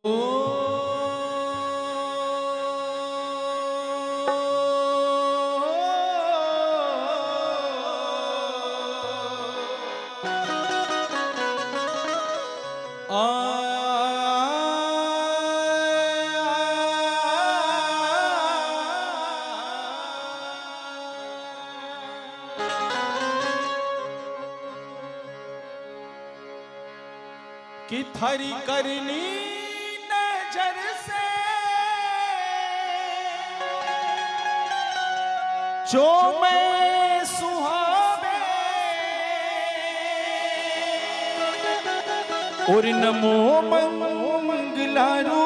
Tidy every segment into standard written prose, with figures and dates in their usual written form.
कि थारी करनी नजर से जो मैं सुहावे और नमो मंगलारू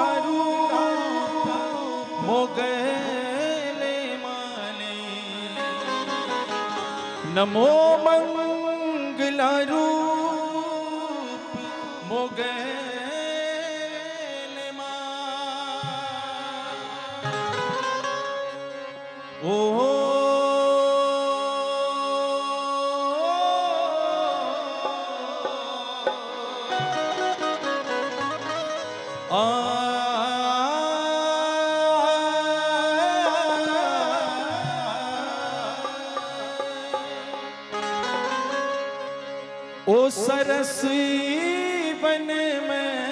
मोगले माने नमो मंगलारू मोगले ओ ओ सरस वन में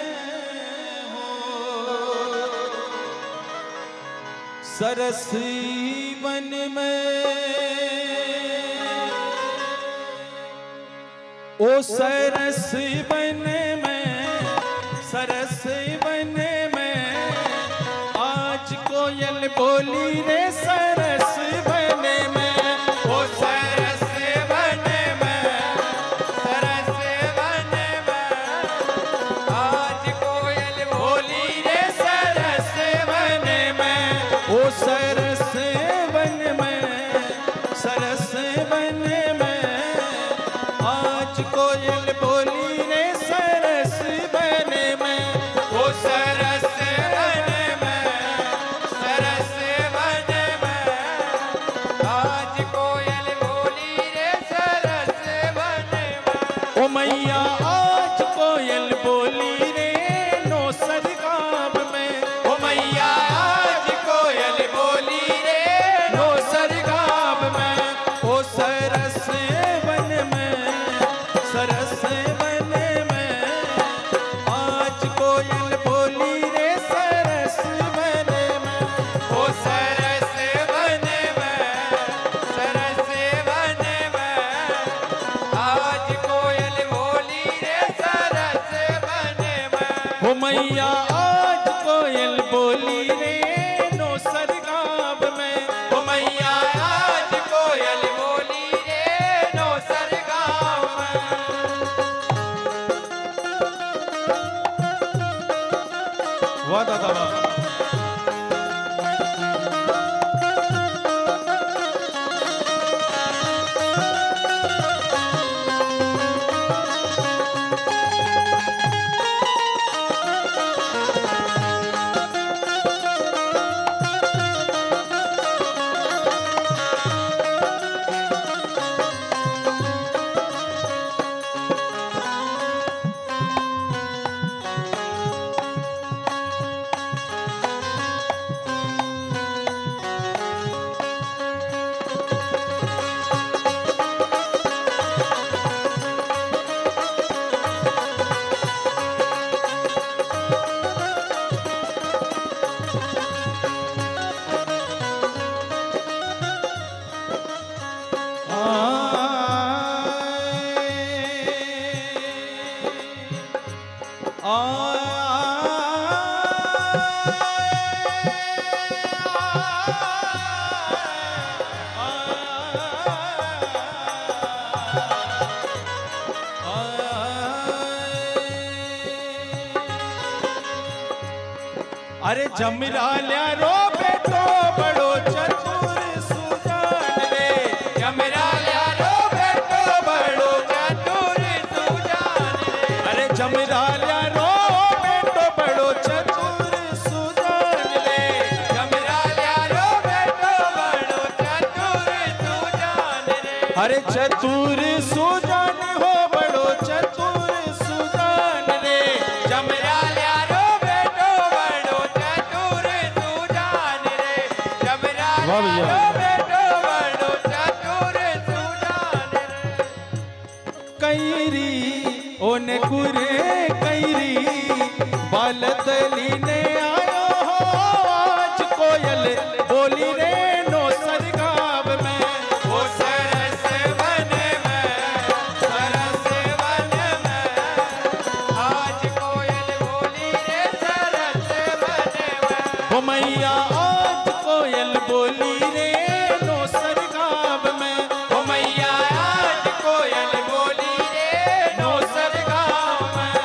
सरस वन में ओ सरस वन में सरस वन में आज कोयल बोली रे सरस वन में ओ सरस सरस वन में सरस वन में आज कोयल बोली रे सरस वन में ओ सरस वन में सरस वन में आज कोयल बोली रे सरस वन में ओ मैया आज कोयल बोली रे नौसर गाँव में ओ मैया मैया आज कोयल बोली रे नौसर गाँव में ओ मैया आज कोयल बोली रे नौसर गाँव में वाह दादा वाह अरे जमरा लिया रो बेटो बड़ो चतुर सुजान रे जमरा लिया रो बेटो बड़ो चतुर सुजान रे अरे जमरा लिया रो बेटो बड़ो चतुर सुजान रे जमरा लिया रो बेटो बड़ो चतुर सुजान रे अरे चतुर सुजान हो बड़ो चतुर सुजान रे जमरा लिया रो बेटो भैया बेटो बड़ो चतुर सुजान रे। कैरी ओने कुरे कैरी बालतली ने आयो हो आज कोयल बोली रे नो सरगाव में। वो सरस वन में, सरस वन में, आज कोयल बोली रे सरस वन में। ओ मैया आज कोयल बोली रे नो सरगाव में। ओ मैया आज कोयल बोली रे नो सरगाव में।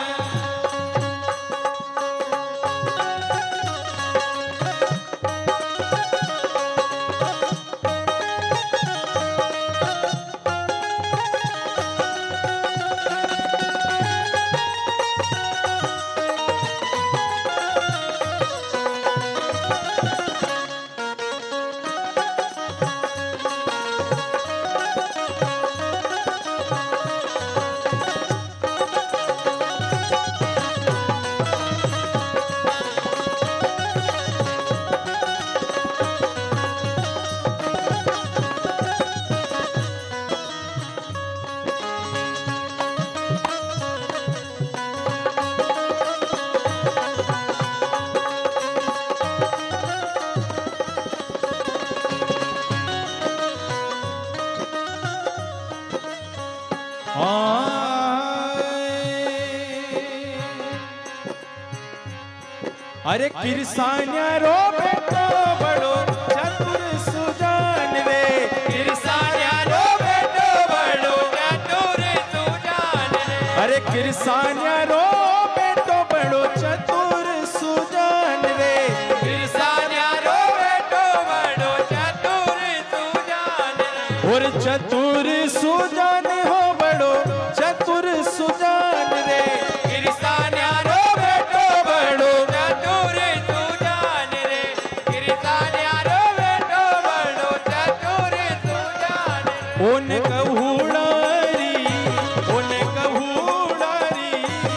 अरे किरसान्या रो बेटो बड़ो चतुर सुजान रे। किरसान्या रो बेटो बड़ो चतुर सुजान रे। अरे किरसान्या रो बेटो बड़ो चतुर सुजान रे। किरसान्या रो बेटो बड़ो चतुर सुजान रे। और चतुर सुजान हो बड़ो चतुर सुजान रे। किरसान्या रो बेटो बड़ो चतुर सुजान रे। किरसान्या रो बेटो बड़ो चतुर सुजान रे। ओन कहूड़ारी ओन कहूड़ारी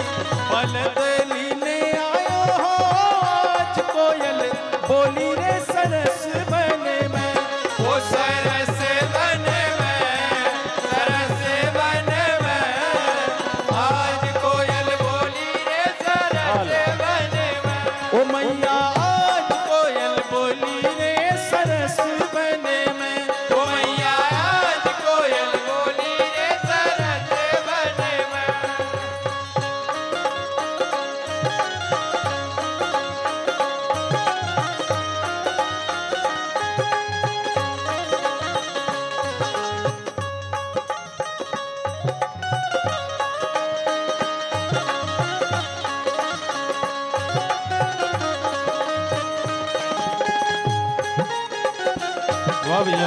बलदली ने आयो हो आज कोयल बोली रे सरस बन में। वो सरस वन में, सरस वन में, आज कोयल बोली रे सरस वन में। ओ मैया आज कोयल बोली रे सरस बन में। ओ मैया आज कोयल बोली रे सरस वन में। वाह भैया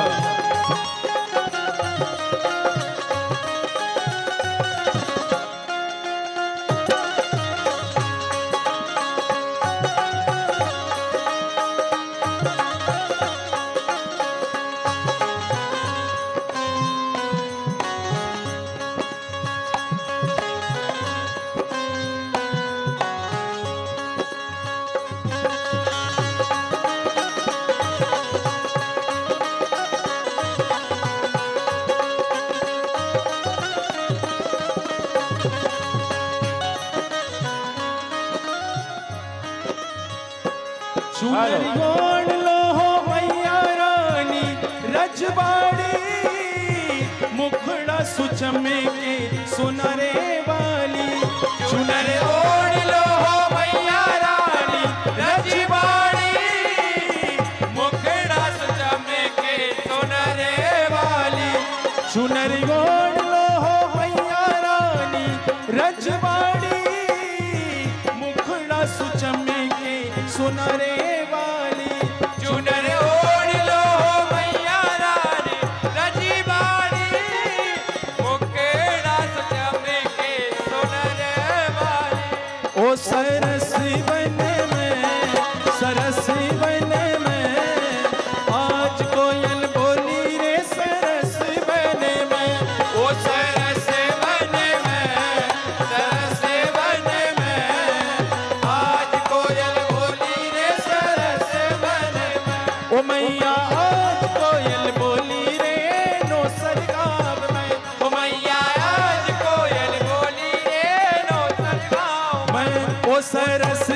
चुनरी ओढ़ लो हो मैया रानी रजवाड़ी मुखड़ा सुचमे के सुनरे वाली। चुनर ओढ़ लो हो मैया रानी रजवाड़ी मुखड़ा सुचमे के सुनरे वाली। चुनरी ओढ़ लो हो मैया रानी रजवाड़ी मुखड़ा सुचमे के सुनरे वाली। चुनर ओढ़ लो हो मैया रानी रजवाड़ी मुखड़ा सुचमे के सुनरे वाली। ओ सरस वन में सरस वन में आज कोयल बोली रे सरस वन में। ओ सरस वन में, सरस वन में, आज कोयल बोली रे सरस ओ सरस